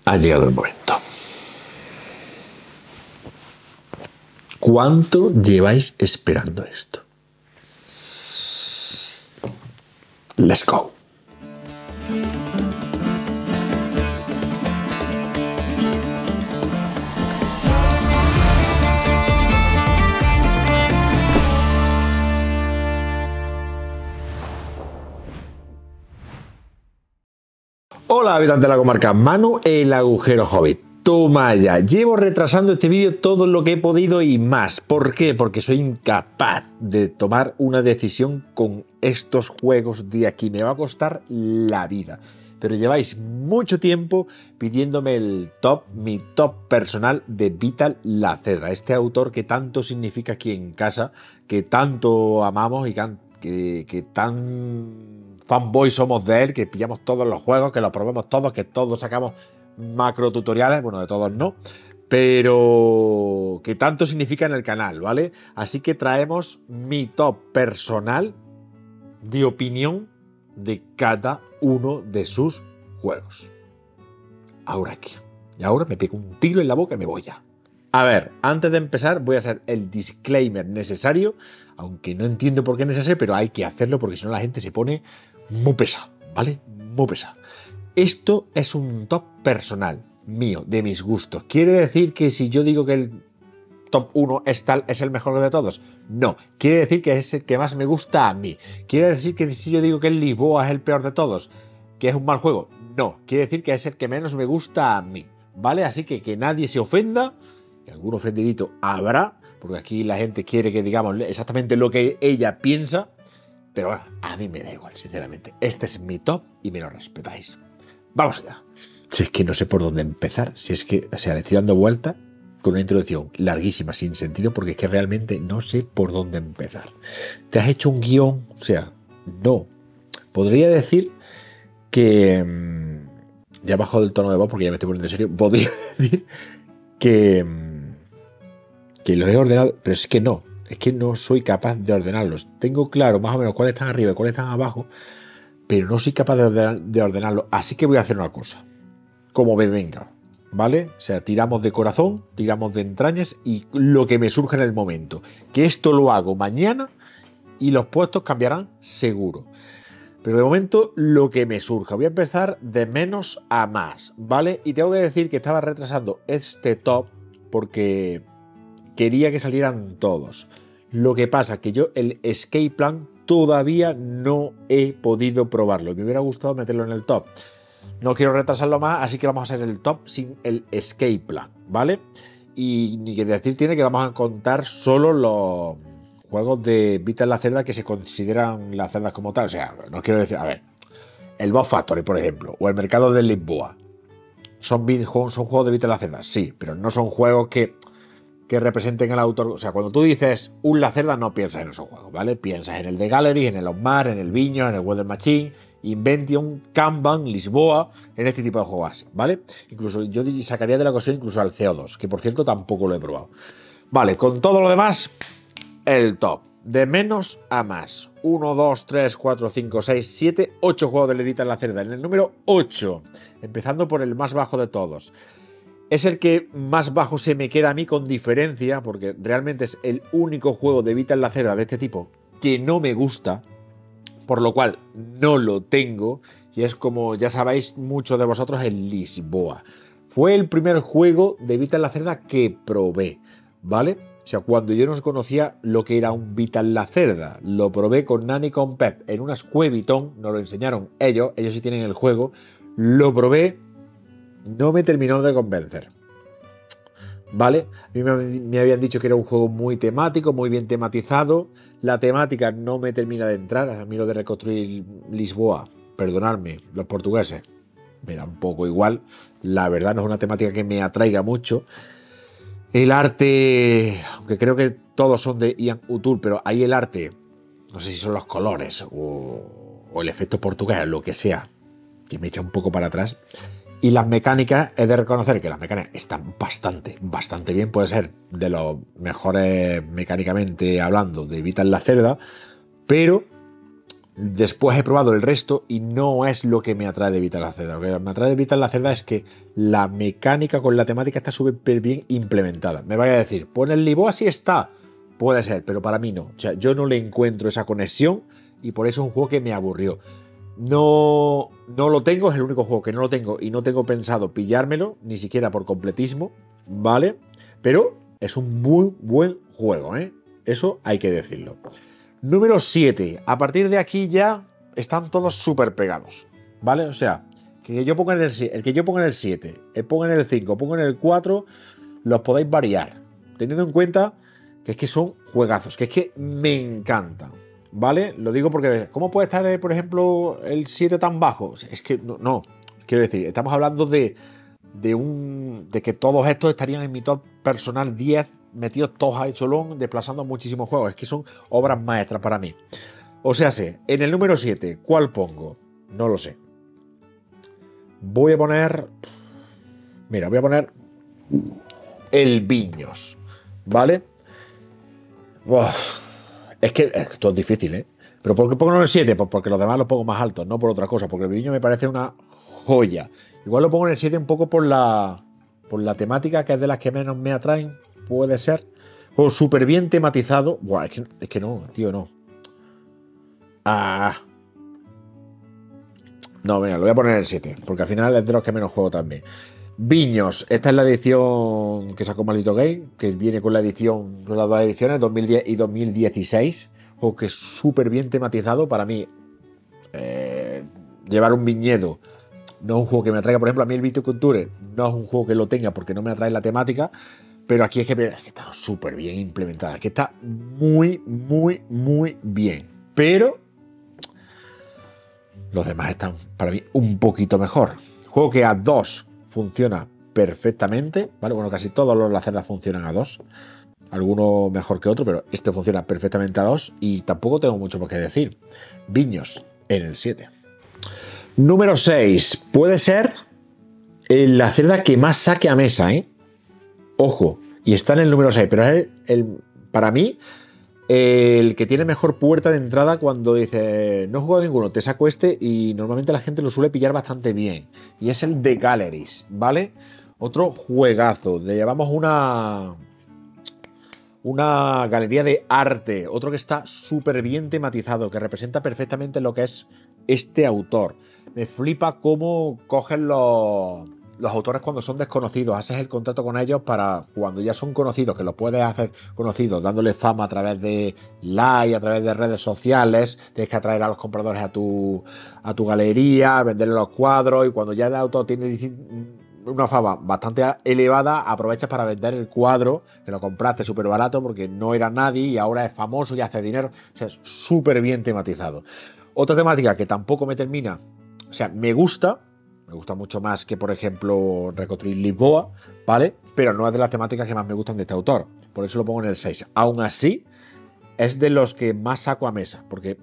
Ha llegado el momento. ¿Cuánto lleváis esperando esto? Let's go. Hola habitantes de la comarca, Manu el agujero hobbit. Toma ya, llevo retrasando este vídeo todo lo que he podido y más. ¿Por qué? Porque soy incapaz de tomar una decisión con estos juegos de aquí. Me va a costar la vida. Pero lleváis mucho tiempo pidiéndome el top, mi top personal de Vital Lacerda. Este autor que tanto significa aquí en casa, que tanto amamos y que tan fanboy somos de él, que pillamos todos los juegos, que los probemos todos, que todos sacamos macro tutoriales, bueno, de todos no, pero que tanto significa en el canal, ¿vale? Así que traemos mi top personal de opinión de cada uno de sus juegos. Ahora aquí. Y ahora me pego un tiro en la boca y me voy ya. A ver, antes de empezar voy a hacer el disclaimer necesario, aunque no entiendo por qué es necesario, pero hay que hacerlo porque si no la gente se pone muy pesada, ¿vale? Muy pesada. Esto es un top personal mío, de mis gustos. ¿Quiere decir que si yo digo que el top 1 es el mejor de todos? No. ¿Quiere decir que es el que más me gusta a mí? ¿Quiere decir que si yo digo que el Lisboa es el peor de todos, que es un mal juego? No. Quiere decir que es el que menos me gusta a mí, ¿vale? Así que nadie se ofenda, que algún ofendidito habrá, porque aquí la gente quiere que digamos exactamente lo que ella piensa, pero bueno, a mí me da igual, sinceramente. Este es mi top y me lo respetáis. Vamos allá. Si es que no sé por dónde empezar, si es que, o sea, le estoy dando vuelta con una introducción larguísima, sin sentido, porque es que realmente no sé por dónde empezar. ¿Te has hecho un guión? O sea, no. Podría decir que... ya bajo del tono de voz porque ya me estoy poniendo en serio. Podría decir que los he ordenado, pero es que no. Es que no soy capaz de ordenarlos. Tengo claro más o menos cuáles están arriba y cuáles están abajo, pero no soy capaz de ordenarlo. Así que voy a hacer una cosa. Como me venga, ¿vale? O sea, tiramos de corazón, tiramos de entrañas y lo que me surja en el momento. Que esto lo hago mañana y los puestos cambiarán seguro. Pero de momento, lo que me surja. Voy a empezar de menos a más, ¿vale? Y tengo que decir que estaba retrasando este top porque quería que salieran todos. Lo que pasa es que yo el Escape Plan todavía no he podido probarlo. Me hubiera gustado meterlo en el top. No quiero retrasarlo más, así que vamos a hacer el top sin el Escape Plan, ¿vale? Y ni que decir tiene que vamos a contar solo los juegos de Vital Lacerda que se consideran Lacerdas como tal. O sea, no quiero decir... A ver, el Boss Factory, por ejemplo, o el Mercado de Lisboa. ¿Son juegos de Vital Lacerda? Sí, pero no son juegos que representen al autor. O sea, cuando tú dices un Lacerda no piensas en esos juegos, ¿vale? Piensas en el The Gallery, en el Osmar, en el Viño, en el Weather Machine, Invention, Kanban, Lisboa, en este tipo de juegos así, ¿vale? Incluso yo sacaría de la ocasión incluso al CO2, que por cierto tampoco lo he probado. Vale, con todo lo demás, el top. De menos a más. 1, 2, 3, 4, 5, 6, 7, 8 juegos de Vital Lacerda. En el número 8, empezando por el más bajo de todos. Es el que más bajo se me queda a mí con diferencia, porque realmente es el único juego de Vital Lacerda de este tipo que no me gusta, por lo cual no lo tengo, y es como ya sabéis muchos de vosotros, el Lisboa. Fue el primer juego de Vital Lacerda que probé, ¿vale? O sea, cuando yo no conocía lo que era un Vital Lacerda, lo probé con Nani con Pep en unas Cuevitón, nos lo enseñaron ellos sí tienen el juego, lo probé. No me terminó de convencer, ¿vale? A mí me habían dicho que era un juego muy temático, muy bien tematizado. La temática no me termina de entrar. A mí lo de reconstruir Lisboa, perdonadme, los portugueses, me da un poco igual. La verdad no es una temática que me atraiga mucho. El arte, aunque creo que todos son de Ian O'Toole, pero ahí el arte, no sé si son los colores o el efecto portugués, lo que sea, que me echa un poco para atrás. Y las mecánicas, he de reconocer que las mecánicas están bastante bien. Puede ser de los mejores mecánicamente hablando de Vital Lacerda, pero Después he probado el resto y no es lo que me atrae de Vital la Cerda. Lo que me atrae de Vital la Cerda es que la mecánica con la temática está súper bien implementada. Me vaya a decir, pues en el Lisboa sí está. Puede ser, pero para mí no. O sea, yo no le encuentro esa conexión y por eso es un juego que me aburrió. No lo tengo, es el único juego que no lo tengo y no tengo pensado pillármelo, ni siquiera por completismo, ¿vale? Pero es un muy buen juego, ¿eh? Eso hay que decirlo. Número 7. A partir de aquí ya están todos súper pegados, ¿vale? O sea, que yo ponga el que yo ponga en el 7, ponga en el 5, ponga en el 4, los podéis variar, teniendo en cuenta que es que son juegazos, que es que me encantan, ¿vale? Lo digo porque, ¿cómo puede estar, por ejemplo, el 7 tan bajo? Es que no, quiero decir, estamos hablando de que todos estos estarían en mi top personal 10, metidos todos a Echolón, desplazando muchísimos juegos. Es que son obras maestras para mí. O sea, en el número 7, ¿cuál pongo? No lo sé. Voy a poner... Mira, voy a poner el Viños, ¿vale? Uf, es que esto es difícil, ¿eh? ¿Pero por qué pongo en el 7? Pues porque los demás los pongo más altos, no por otra cosa, porque el Viños me parece una joya. Igual lo pongo en el 7 un poco por la temática, que es de las que menos me atraen, puede ser. O súper bien tematizado. Buah, es que no, tío, no. No, venga, lo voy a poner en el 7, porque al final es de los que menos juego también. Viños, esta es la edición que sacó Maldito Game, que viene con la edición, con las dos ediciones, 2010 y 2016, o que es súper bien tematizado. Para mí, llevar un viñedo no es un juego que me atraiga. Por ejemplo, a mí el Viticulture no es un juego que lo tenga porque no me atrae la temática, pero aquí es que está súper bien implementada, que está muy bien. Pero los demás están, para mí, un poquito mejor. Juego que a 2 funciona perfectamente, ¿vale? Bueno, casi todos los Lacerdas funcionan a 2. Alguno mejor que otro, pero este funciona perfectamente a 2 y tampoco tengo mucho por qué decir. Viños en el 7. Número 6. Puede ser la cerda que más saque a mesa, ¿eh? Ojo, y está en el número 6, pero es para mí el que tiene mejor puerta de entrada cuando dice no he jugado ninguno, te saco este, y normalmente la gente lo suele pillar bastante bien. Y es el de Galleries, ¿vale? Otro juegazo. Llevamos una galería de arte, otro que está súper bien tematizado, que representa perfectamente lo que es este autor. Me flipa cómo cogen los autores cuando son desconocidos, haces el contrato con ellos para cuando ya son conocidos, que los puedes hacer conocidos dándoles fama a través de like, a través de redes sociales, tienes que atraer a los compradores a tu galería, venderle los cuadros, y cuando ya el autor tiene una fama bastante elevada, aprovechas para vender el cuadro que lo compraste súper barato porque no era nadie y ahora es famoso y hace dinero. O sea, es súper bien tematizado. Otra temática que tampoco me termina, o sea, me gusta mucho más que, por ejemplo, reconstruir Lisboa, ¿vale? Pero no es de las temáticas que más me gustan de este autor. Por eso lo pongo en el 6. Aún así, es de los que más saco a mesa, porque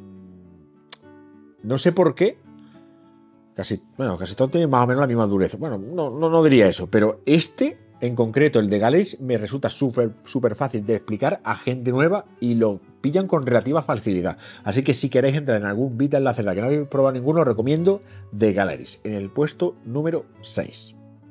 no sé por qué. Casi todos tienen más o menos la misma dureza. Bueno, no diría eso, pero este en concreto, el de Galleries, me resulta súper fácil de explicar a gente nueva y lo pillan con relativa facilidad. Así que si queréis entrar en algún Vital la Cerda que no habéis probado ninguno, os recomiendo de Galleries, en el puesto número 6.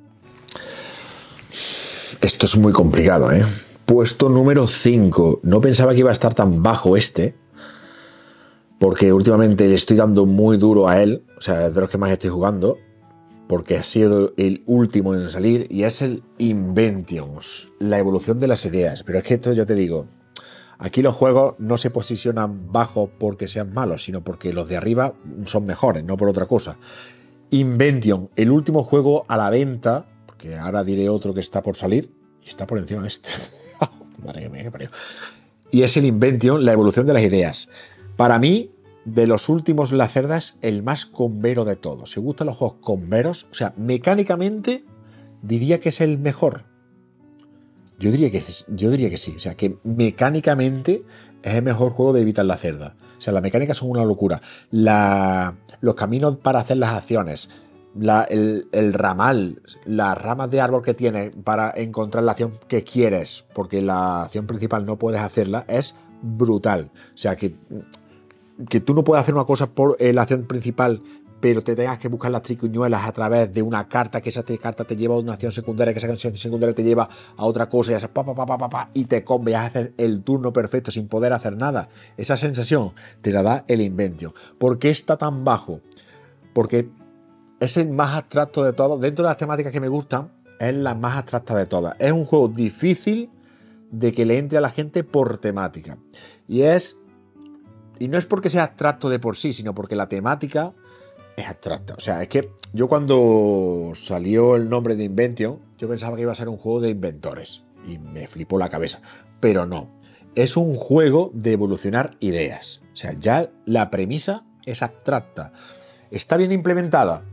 Esto es muy complicado, ¿eh? Puesto número 5. No pensaba que iba a estar tan bajo este, porque últimamente le estoy dando muy duro a él, o sea, es de los que más estoy jugando, porque ha sido el último en salir, y es el Inventions, la evolución de las ideas. Pero es que esto, yo te digo, aquí los juegos no se posicionan bajo porque sean malos, sino porque los de arriba son mejores, no por otra cosa. Invention, el último juego a la venta, porque ahora diré otro que está por salir, y está por encima de este. Madre mía, qué parió. Y es el Invention, la evolución de las ideas. Para mí, de los últimos Lacerdas, el más convero de todos. Si gustan los juegos converos, o sea, mecánicamente diría que es el mejor. Yo diría que sí. O sea, que mecánicamente es el mejor juego de Vital la Cerda. O sea, las mecánicas son una locura. Los caminos para hacer las acciones, el ramal, las ramas de árbol que tienes para encontrar la acción que quieres, porque la acción principal no puedes hacerla, es brutal. O sea, que que tú no puedes hacer una cosa por la acción principal, pero te tengas que buscar las triquiñuelas a través de una carta, que esa carta te lleva a una acción secundaria, que esa acción secundaria te lleva a otra cosa, y haces y te combes a hacer el turno perfecto sin poder hacer nada. Esa sensación te la da el Invention. ¿Por qué está tan bajo? Porque es el más abstracto de todos. Dentro de las temáticas que me gustan, es la más abstracta de todas. Es un juego difícil de que le entre a la gente por temática. Y no es porque sea abstracto de por sí, sino porque la temática es abstracta. O sea, es que yo cuando salió el nombre de Invention, yo pensaba que iba a ser un juego de inventores. Y me flipó la cabeza. Pero no. Es un juego de evolucionar ideas. O sea, ya la premisa es abstracta. ¿Está bien implementada?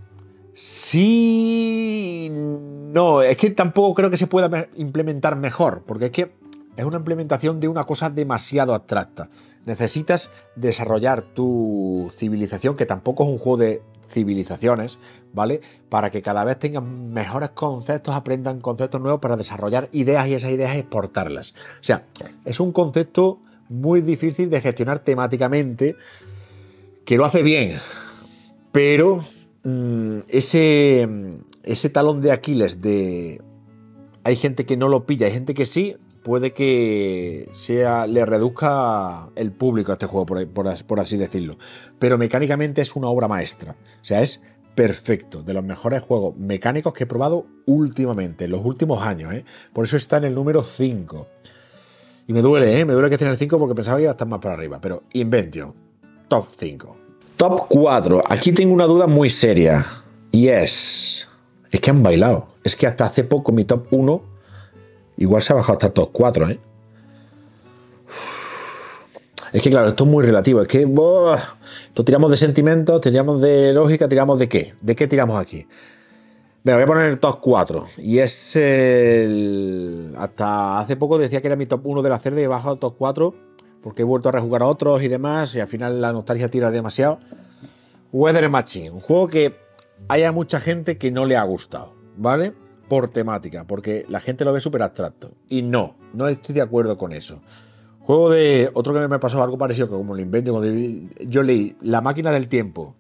Sí, no, es que tampoco creo que se pueda implementar mejor, porque es que es una implementación de una cosa demasiado abstracta. Necesitas desarrollar tu civilización, que tampoco es un juego de civilizaciones, ¿vale? Para que cada vez tengan mejores conceptos, aprendan conceptos nuevos para desarrollar ideas y esas ideas exportarlas. O sea, es un concepto muy difícil de gestionar temáticamente, que lo hace bien, pero ese talón de Aquiles de hay gente que no lo pilla, hay gente que sí, puede que le reduzca el público a este juego, por así decirlo. Pero mecánicamente es una obra maestra. O sea, es perfecto, de los mejores juegos mecánicos que he probado últimamente, en los últimos años, ¿eh? Por eso está en el número 5. Y me duele que esté en el 5 porque pensaba que iba a estar más para arriba. Pero Invention, top 5. Top 4. Aquí tengo una duda muy seria. Y es que han bailado. Es que hasta hace poco mi top 1 igual se ha bajado hasta el top 4, ¿eh? Es que claro, esto es muy relativo. Es que esto tiramos de sentimientos, tiramos de lógica, tiramos de qué. ¿De qué tiramos aquí? Me voy a poner el top 4. Y es hasta hace poco decía que era mi top 1 de la Cerda y he bajado al top 4 porque he vuelto a rejugar a otros y demás, y al final la nostalgia tira demasiado. Weather Machine, un juego que haya mucha gente que no le ha gustado, ¿vale? Por temática, porque la gente lo ve súper abstracto. Y no estoy de acuerdo con eso. Juego de... Otro que me pasó algo parecido, que como lo invento, cuando yo leí La máquina del tiempo.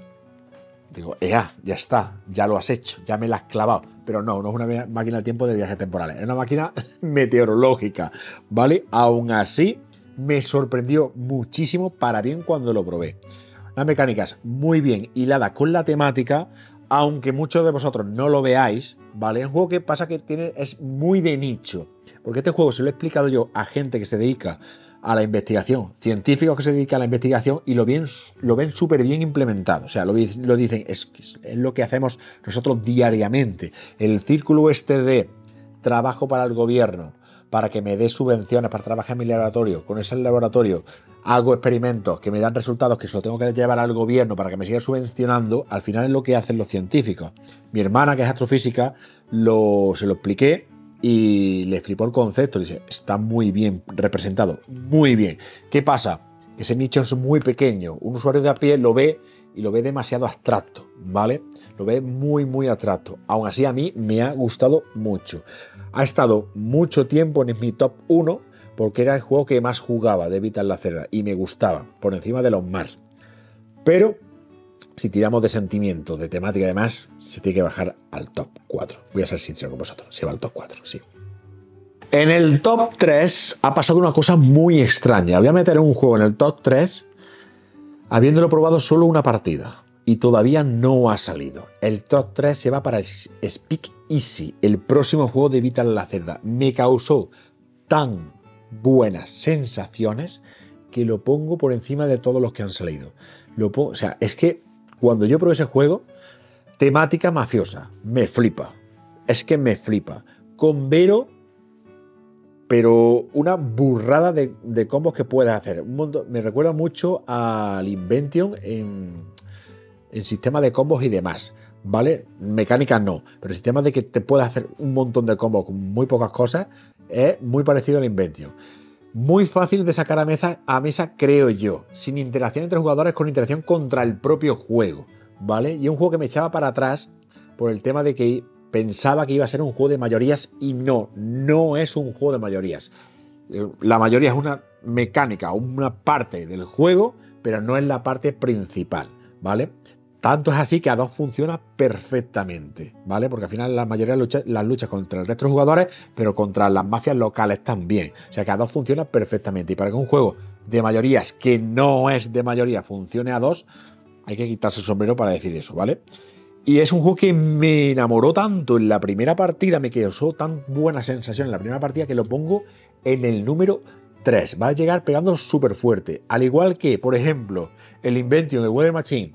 Digo, ya está, ya lo has hecho, ya me la has clavado. Pero no es una máquina del tiempo de viajes temporales, es una máquina meteorológica, ¿vale? Aún así, me sorprendió muchísimo para bien cuando lo probé. Las mecánicas muy bien hiladas con la temática, aunque muchos de vosotros no lo veáis, ¿vale? Es un juego que pasa que es muy de nicho, porque este juego se lo he explicado yo a gente que se dedica a la investigación, científicos que se dedican a la investigación y lo ven súper bien implementado. O sea, lo dicen, es lo que hacemos nosotros diariamente. El círculo de trabajo para el gobierno, para que me dé subvenciones para trabajar en mi laboratorio. Con ese laboratorio hago experimentos que me dan resultados que se lo tengo que llevar al gobierno para que me siga subvencionando. Al final es lo que hacen los científicos. Mi hermana, que es astrofísica, se lo expliqué y le flipó el concepto. Dice, está muy bien representado, muy bien. ¿Qué pasa? Que ese nicho es muy pequeño. Un usuario de a pie lo ve y lo ve demasiado abstracto, ¿vale? Lo ve muy abstracto. Aún así, a mí me ha gustado mucho. Ha estado mucho tiempo en mi top 1 porque era el juego que más jugaba de Vital la Cerda y me gustaba, por encima de los más. Pero si tiramos de sentimientos, de temática y demás, se tiene que bajar al top 4. Voy a ser sincero con vosotros, se va al top 4, sí. En el top 3 ha pasado una cosa muy extraña. Voy a meter un juego en el top 3 habiéndolo probado solo una partida y todavía no ha salido. El top 3 se va para el Speak Easy, el próximo juego de Vital la Cerda. Me causó tan buenas sensaciones que lo pongo por encima de todos los que han salido. O sea, es que cuando yo probé ese juego, temática mafiosa, me flipa. Es que me flipa. Con Vero, pero una burrada de combos que puedes hacer. Me recuerda mucho al Invention en sistema de combos y demás, ¿vale? Mecánicas no, pero el sistema de que te puedas hacer un montón de combos con muy pocas cosas es muy parecido al Invention. Muy fácil de sacar a mesa, creo yo, sin interacción entre jugadores, con interacción contra el propio juego, ¿vale? Y un juego que me echaba para atrás por el tema de que pensaba que iba a ser un juego de mayorías y no es un juego de mayorías. La mayoría es una mecánica, una parte del juego, pero no es la parte principal, ¿vale? Tanto es así que a dos funciona perfectamente, ¿vale? Porque al final la mayoría de las luchas contra el resto de jugadores, pero contra las mafias locales también. O sea que a dos funciona perfectamente. Y para que un juego de mayorías, que no es de mayoría, funcione a dos, hay que quitarse el sombrero para decir eso, ¿vale? Y es un juego que me enamoró tanto en la primera partida, me causó tan buena sensación en la primera partida que lo pongo en el número 3. Va a llegar pegando súper fuerte. Al igual que, por ejemplo, el Invention, el Weather Machine,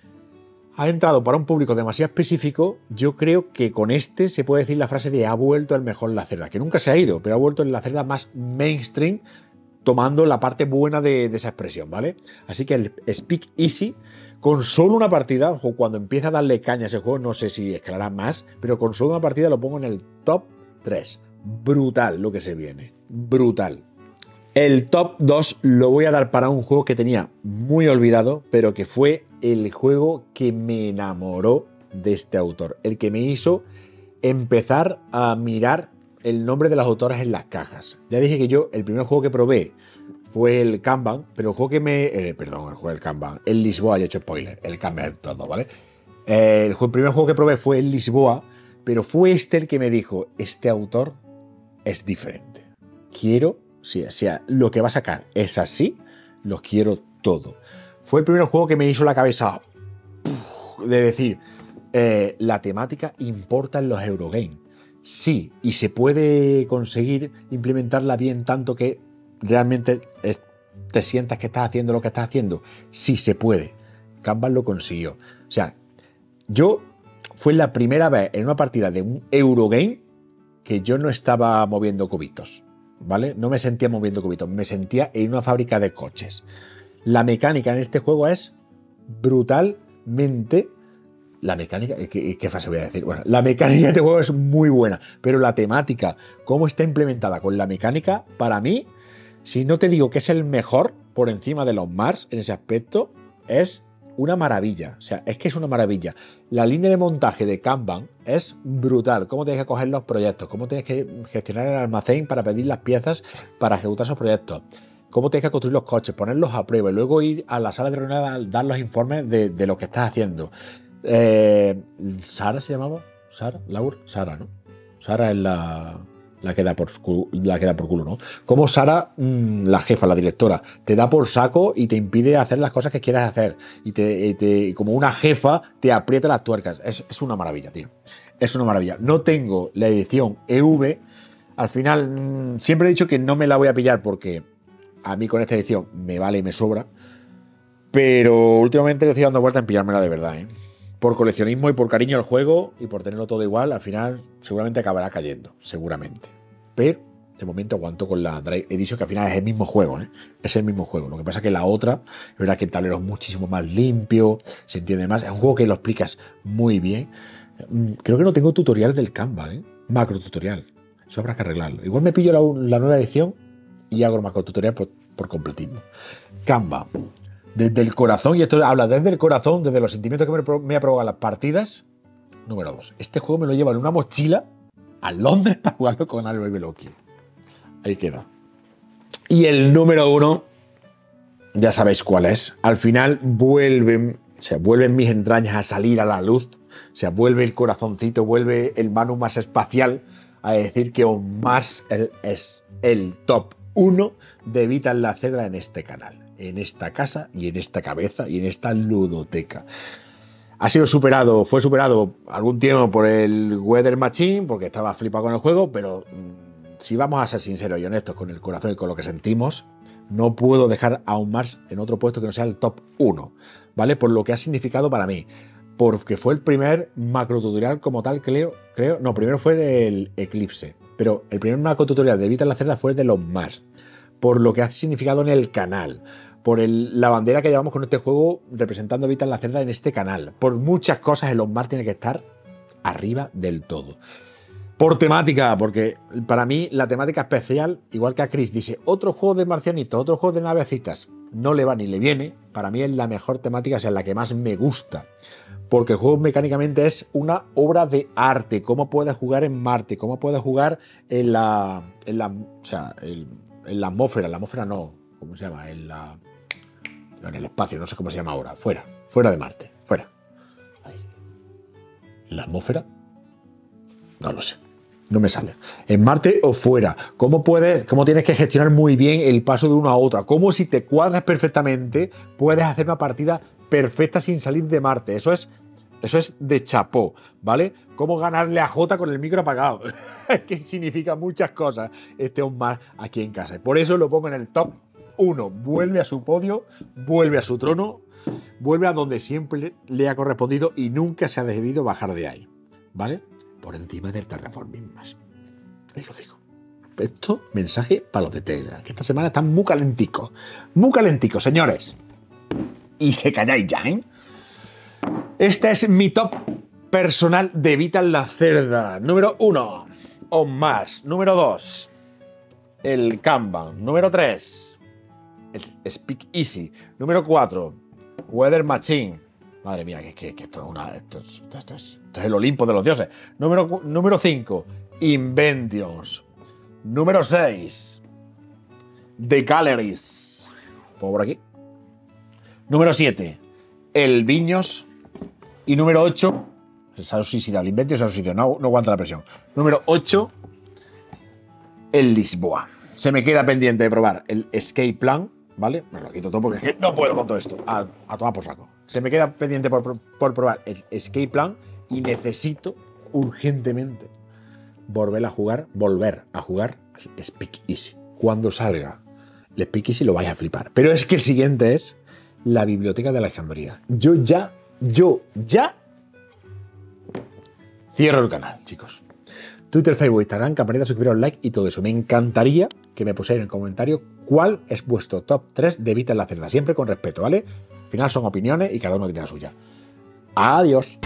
ha entrado para un público demasiado específico. Yo creo que con este se puede decir la frase de ha vuelto el mejor La Cerda, que nunca se ha ido, pero ha vuelto en La Cerda más mainstream, tomando la parte buena de esa expresión, ¿vale? Así que el Speak Easy, con solo una partida, o cuando empieza a darle caña a ese juego, no sé si escalará más, pero con solo una partida lo pongo en el top 3. Brutal lo que se viene, brutal. El top 2 lo voy a dar para un juego que tenía muy olvidado, pero que fue el juego que me enamoró de este autor, el que me hizo empezar a mirar el nombre de los autores en las cajas. Ya dije que yo, el primer juego que probé fue el Kanban, pero el juego que me... perdón, el juego del Kanban, el Lisboa, ya he hecho spoiler, el Kanban todo, ¿vale? El primer juego que probé fue el Lisboa, pero fue este el que me dijo, este autor es diferente. Quiero... Si lo que va a sacar es así, los quiero todo. Fue el primer juego que me hizo la cabeza de decir, la temática importa en los Eurogames. Sí, y se puede conseguir implementarla bien tanto que realmente te sientas que estás haciendo lo que estás haciendo. Sí, se puede. Kanban lo consiguió. O sea, yo fue la primera vez en una partida de un Eurogame que yo no estaba moviendo cubitos. ¿Vale? No me sentía moviendo cubitos, me sentía en una fábrica de coches. La mecánica en este juego es brutalmente... La mecánica... ¿Qué frase voy a decir? Bueno, la mecánica de este juego es muy buena, pero la temática, cómo está implementada con la mecánica, para mí, si no te digo que es el mejor por encima de los Mars en ese aspecto, es una maravilla. O sea, es que es una maravilla. La línea de montaje de Kanban es brutal. Cómo tienes que coger los proyectos, cómo tienes que gestionar el almacén para pedir las piezas para ejecutar esos proyectos, cómo tienes que construir los coches, ponerlos a prueba y luego ir a la sala de reuniones a dar los informes de lo que estás haciendo. ¿Sara se llamaba? ¿Sara? ¿Laura? Sara, ¿no? Sara es la que da por culo, ¿no? Como Sara, la jefa, la directora, te da por saco y te impide hacer las cosas que quieras hacer. Y como una jefa, te aprieta las tuercas. Es una maravilla, tío. Es una maravilla. No tengo la edición EV. Al final, siempre he dicho que no me la voy a pillar porque a mí con esta edición me vale y me sobra. Pero últimamente le estoy dando vuelta en pillármela de verdad, ¿eh? Por coleccionismo y por cariño al juego y por tenerlo todo igual, al final seguramente acabará cayendo, seguramente. Pero de momento aguanto con la Drive Edition, que al final es el mismo juego, ¿eh? Es el mismo juego. Lo que pasa es que la otra, es verdad que el tablero es muchísimo más limpio, se entiende más. Es un juego que lo explicas muy bien. Creo que no tengo tutorial del Kanban, ¿eh? Macro tutorial. Eso habrá que arreglarlo. Igual me pillo la nueva edición y hago el macro tutorial por completismo. Kanban. Desde el corazón, y esto habla desde el corazón, desde los sentimientos que me ha provocado las partidas. Número 2. Este juego me lo lleva en una mochila a Londres para jugarlo con Albert Veloki. Ahí queda. Y el número 1, ya sabéis cuál es. Al final vuelven mis entrañas a salir a la luz. Vuelve el corazoncito, vuelve el Manu más espacial a decir que On Mars es el top 1 de Vital La Cerda en este canal, en esta casa y en esta cabeza y en esta ludoteca. Fue superado algún tiempo por el Weather Machine, porque estaba flipado con el juego, pero si vamos a ser sinceros y honestos con el corazón y con lo que sentimos, no puedo dejar a On Mars en otro puesto que no sea el top 1, ¿vale? Por lo que ha significado para mí, porque fue el primer macro tutorial como tal, creo. No, primero fue el Eclipse, pero el primer macro tutorial de Vital La Cerda fue el de los Mars, por lo que ha significado en el canal, por la bandera que llevamos con este juego representando Vital La Cerda en este canal. Por muchas cosas, el On Mars tiene que estar arriba del todo. Por temática, porque para mí la temática especial, igual que a Chris, dice otro juego de marcianitos, otro juego de navecitas, no le va ni le viene. Para mí es la mejor temática, o sea, la que más me gusta. Porque el juego mecánicamente es una obra de arte. Cómo puedes jugar en Marte, cómo puedes jugar en la atmósfera no, ¿cómo se llama? en el espacio, no sé cómo se llama ahora, fuera de Marte, fuera. Ahí. ¿La atmósfera? No lo sé. No me sale. ¿En Marte o fuera? ¿Cómo tienes que gestionar muy bien el paso de una a otra? ¿Cómo si te cuadras perfectamente puedes hacer una partida perfecta sin salir de Marte? Eso es de chapó, ¿vale? ¿Cómo ganarle a Jota con el micro apagado? Que significa muchas cosas este Omar aquí en casa. Por eso lo pongo en el top 1. Vuelve a su podio, vuelve a su trono, vuelve a donde siempre le ha correspondido y nunca se ha debido bajar de ahí, ¿vale? Por encima del Terraforming más. Ahí lo digo. Esto, mensaje para los de Telegram, que esta semana están muy calenticos, señores. Y se calláis ya, ¿eh? Este es mi top personal de Vital la Cerda. Número 1, Omar. Número 2, el Kanban. Número 3, el Speak Easy. Número 4, Weather Machine. Madre mía, que esto es el Olimpo de los dioses. Número 5, Inventions. Número 6, The Galleries. Pongo por aquí. Número 7, el Viños. Y número 8, se ha suicidado. El Inventions se ha suicidado, no aguanta la presión. Número 8, el Lisboa. Se me queda pendiente de probar el Escape Plan, ¿vale? Me lo quito todo porque es que no puedo con todo esto. A tomar por saco. Se me queda pendiente por probar el Escape Plan y necesito urgentemente volver a jugar el Speak Easy. Cuando salga el Speak Easy lo vais a flipar. Pero es que el siguiente es la Biblioteca de Alejandría. Yo ya cierro el canal, chicos. Twitter, Facebook, Instagram, campanita, suscribiros, like y todo eso. Me encantaría que me pusierais en el comentario cuál es vuestro top 3 de Vital la Cerda. Siempre con respeto, ¿vale? Al final son opiniones y cada uno tiene la suya. Adiós.